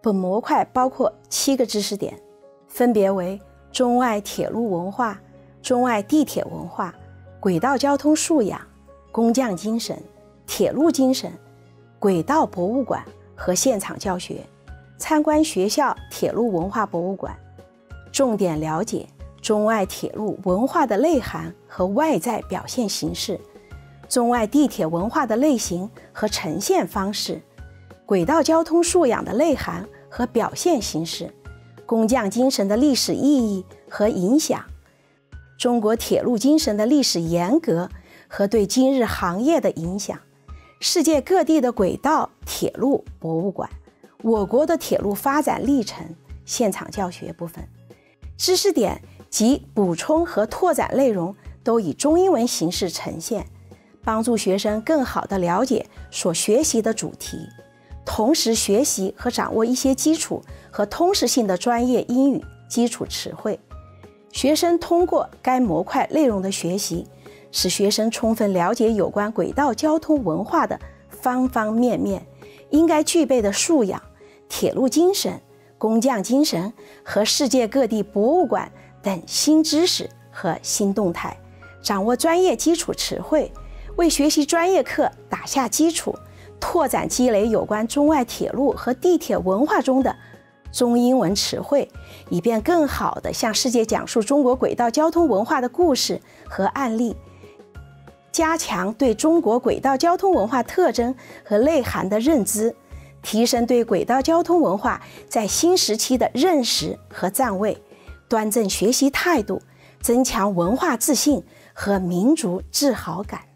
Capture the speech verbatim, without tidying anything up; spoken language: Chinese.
本模块包括七个知识点，分别为中外铁路文化、中外地铁文化、轨道交通素养、工匠精神、铁路精神、轨道博物馆和现场教学。参观学校铁路文化博物馆，重点了解中外铁路文化的内涵和外在表现形式，中外地铁文化的类型和呈现方式，轨道交通素养的内涵和表现形式，工匠精神的历史意义和影响，中国铁路精神的历史沿革和对今日行业的影响，世界各地的轨道铁路博物馆，我国的铁路发展历程，现场教学部分。知识点及补充和拓展内容都以中英文形式呈现，帮助学生更好地了解所学习的主题，同时学习和掌握一些基础和通识性的专业英语基础词汇。学生通过该模块内容的学习，使学生充分了解有关轨道交通文化的方方面面，应该具备的素养、铁路精神、工匠精神和世界各地博物馆等新知识和新动态，掌握专业基础词汇，为学习专业课打下基础，拓展积累有关中外铁路和地铁文化中的中英文词汇，以便更好地向世界讲述中国轨道交通文化的故事和案例，加强对中国轨道交通文化特征和内涵的认知，提升对轨道交通文化在新时期的认识和站位，端正学习态度，增强文化自信和民族自豪感。